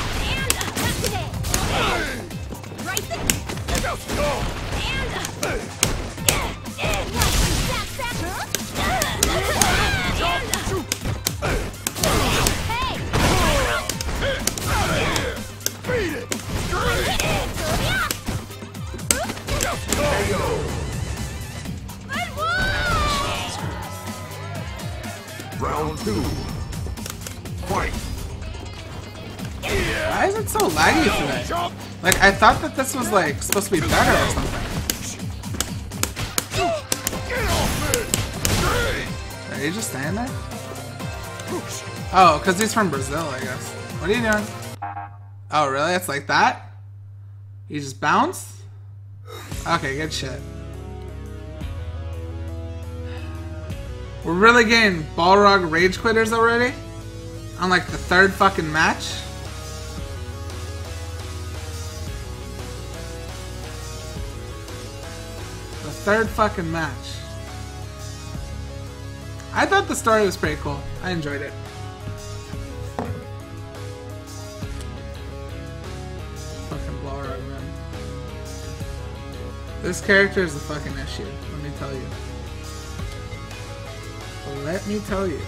Let's go! Beat it! Round two. Fight. Why is it so laggy today? Like, I thought that this was, like, supposed to be better or something. Are you just standing there? Oh, because he's from Brazil, I guess. What are you doing? Oh, really? It's like that? You just bounce? Okay, good shit. We're really getting Balrog rage quitters already? On, like, the third fucking match? Third fucking match. I thought the story was pretty cool. I enjoyed it. Fucking Balrog, man. This character is a fucking issue. Let me tell you. Let me tell you.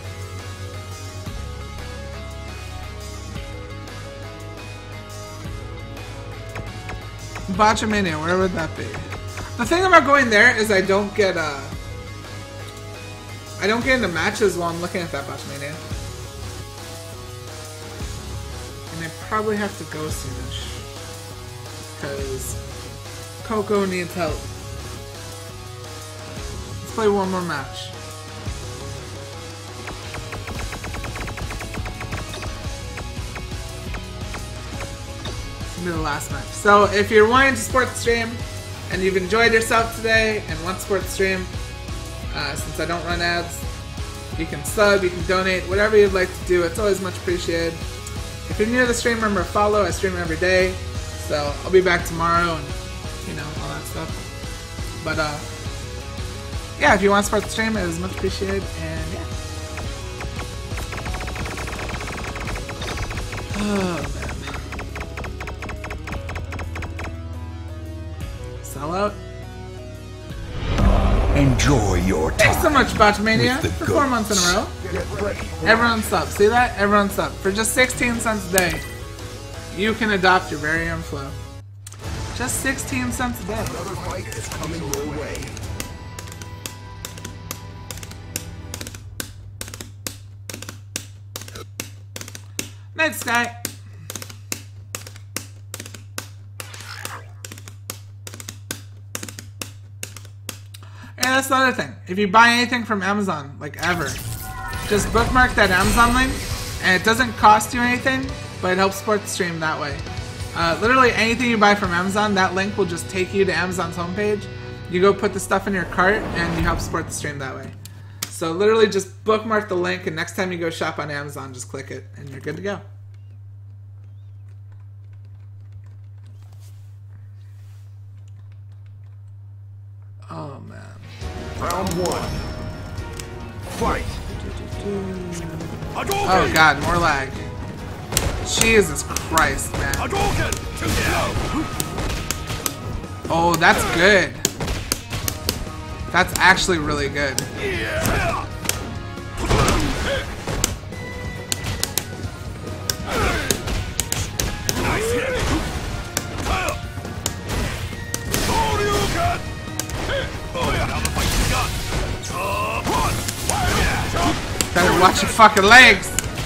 Botchamania, where would that be? The thing about going there is I don't get uh I don't get into matches while I'm looking at that Botchamania. And I probably have to go soonish. Because Coco needs help. Let's play one more match. This will be the last match. So if you're wanting to support the stream, and you've enjoyed yourself today and want to support the stream, uh, since I don't run ads, you can sub, you can donate, whatever you'd like to do. It's always much appreciated. If you're new to the stream, remember to follow. I stream every day, so I'll be back tomorrow and, you know, all that stuff. But, uh, yeah, if you want to support the stream, it is much appreciated. And yeah. Oh man. Sell out. Enjoy your time. Thanks so much, Botchamania, with the for four goats. months in a row. Get ready. Everyone sub. See that? Everyone sub. For just sixteen cents a day, you can adopt your very own Floe. Just sixteen cents a day. Another fight is coming your way. Night, Sky. And that's the other thing. If you buy anything from Amazon, like ever, just bookmark that Amazon link, and it doesn't cost you anything, but it helps support the stream that way. Uh, literally anything you buy from Amazon, that link will just take you to Amazon's homepage. You go put the stuff in your cart, and you help support the stream that way. So literally just bookmark the link, and next time you go shop on Amazon, just click it, and you're good to go. Oh man. Round one. Fight. Oh god, more lag. Jesus Christ, man. Oh, that's good. That's actually really good. Better watch your fucking legs.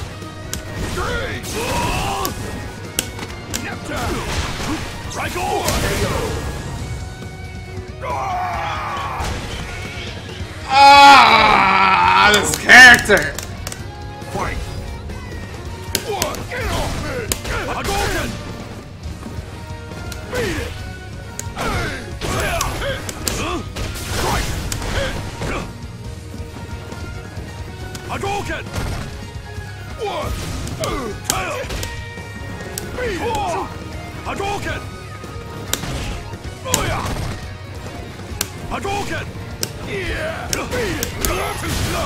Ah, this character. Fight. Get off me! Hadouken! Beat it! Hadouken! One, two, tail! Beat it! Hadouken! Booyah! Hadouken! Yeah! Beat it! Too slow!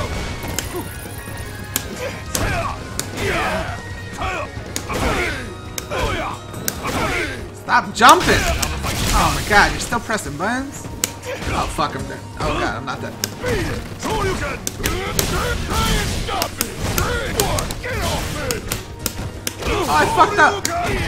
Yeah! Tail! Booyah! Stop jumping! Oh my god, you're still pressing buttons? Oh fuck, I'm dead. Oh god, I'm not dead. Beat it! Hadouken! Try and stop it! One, get off me! Oh, I fucked up!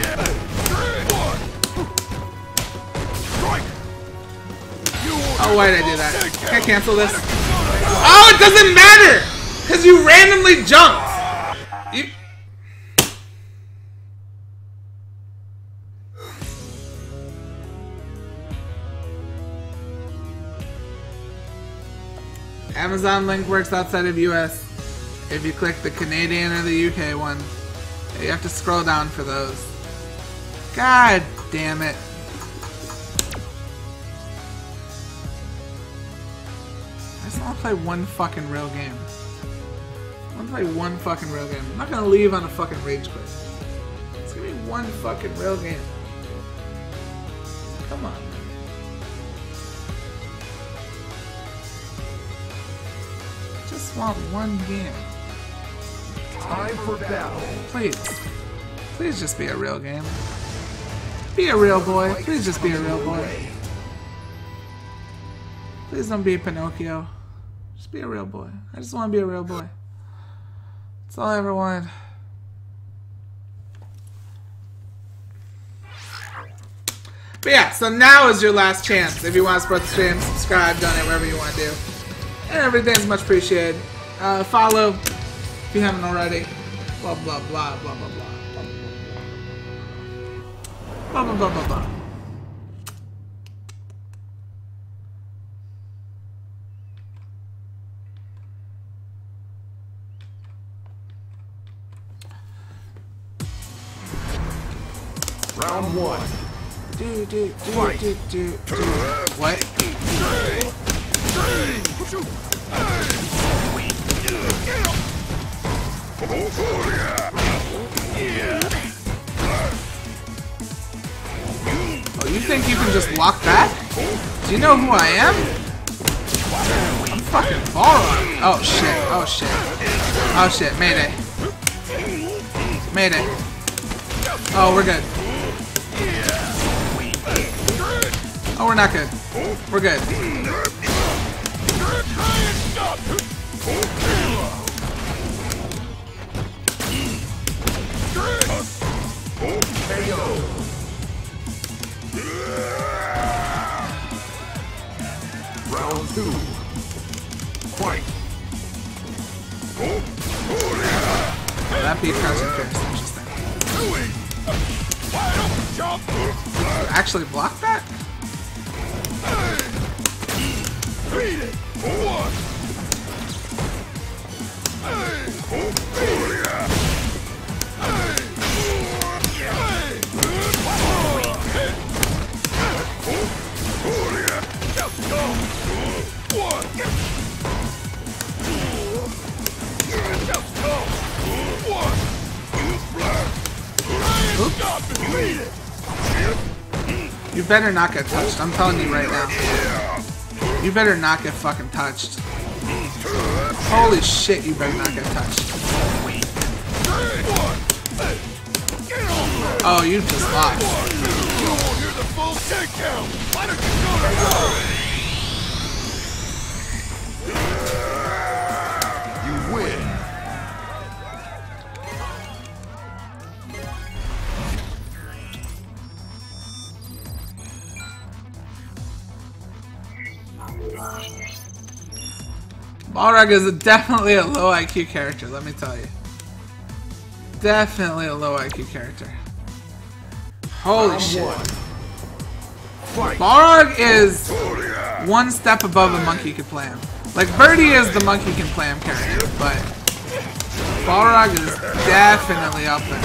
Oh, why did I do that? Can I cancel this? Oh, it doesn't matter! Because you randomly jumped! You... Amazon link works outside of U S if you click the Canadian or the U K one. You have to scroll down for those. God damn it. I just want to play one fucking real game. I want to play one fucking real game. I'm not going to leave on a fucking rage quit. It's going to be one fucking real game. Come on. Just want one game. Time for battle. Please. Please just be a real game. Be a real boy. Please just be a real boy. Please don't be Pinocchio. Just be a real boy. I just want to be a real boy. That's all I ever wanted. But yeah, so now is your last chance. If you want to support the stream, subscribe, donate, whatever you want to do. And everything's much appreciated. Uh, follow if you haven't already. Blah, blah, blah, blah, blah, blah. Blah, blah, blah, blah, blah. Round one. Do, do, do, Fight. do, do, do. What? Oh, you think you can just walk back? Do you know who I am? I'm fucking Balrog. Oh shit, oh shit. Oh shit, mayday. Mayday. Oh, we're good. Oh, we're not good. We're good. Round two. Fight. That beat crouching fair is interesting. Actually block that? Beat it! One! You better not get touched. I'm telling you right now. You better not get fucking touched. Holy shit, you better not get touched. Oh, you just lost. You're the full ten count. Why don't you go to You win. Balrog is a, definitely a low I Q character, let me tell you. Definitely a low I Q character. Holy Round shit. one. Fight. Balrog is one step above a monkey can play him. Like, Birdie is the monkey can play him character, but Balrog is definitely up there.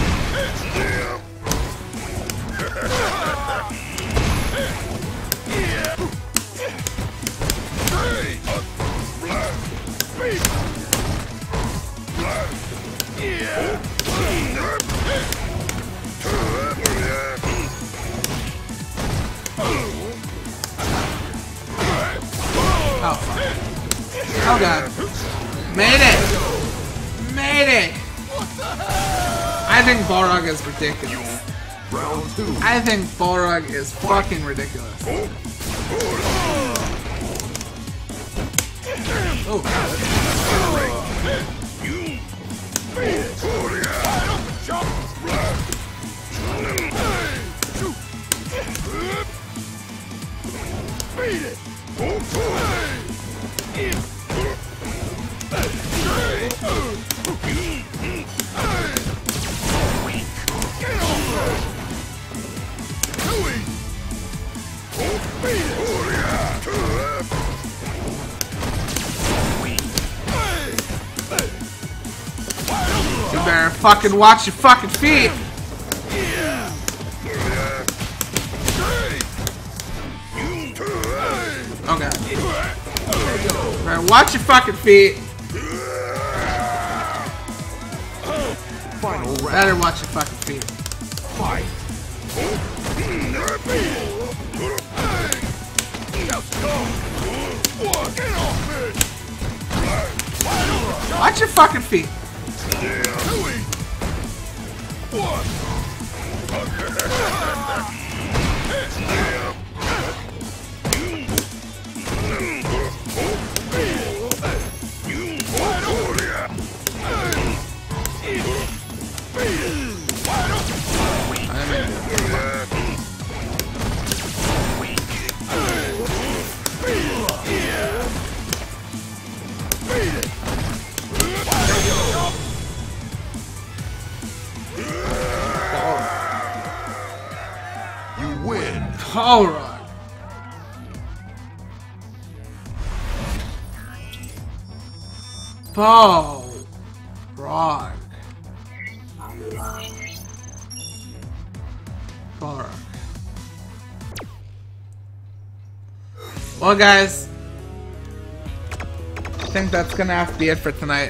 Oh, fuck. Oh, God. Made it! Made it! I think Balrog is ridiculous. Round two. I think Balrog is fucking ridiculous. Oh. beat it! You better fucking watch your fucking feet! Oh god. Better watch your fucking feet! Final round. Better watch your fucking feet. Fight. Watch your fucking feet. You win. Balrog. Balrog. Balrog. Well, guys, I think that's gonna have to be it for tonight.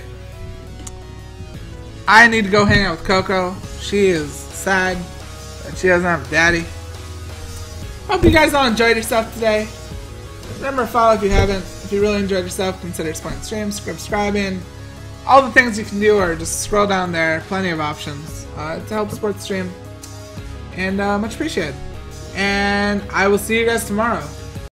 I need to go hang out with Coco. She is sad that she doesn't have a daddy. Hope you guys all enjoyed yourself today. Remember, follow if you haven't. If you really enjoyed yourself, consider supporting the stream, subscribing. All the things you can do are just scroll down there. Plenty of options uh, to help support the stream. And uh, much appreciated. And I will see you guys tomorrow.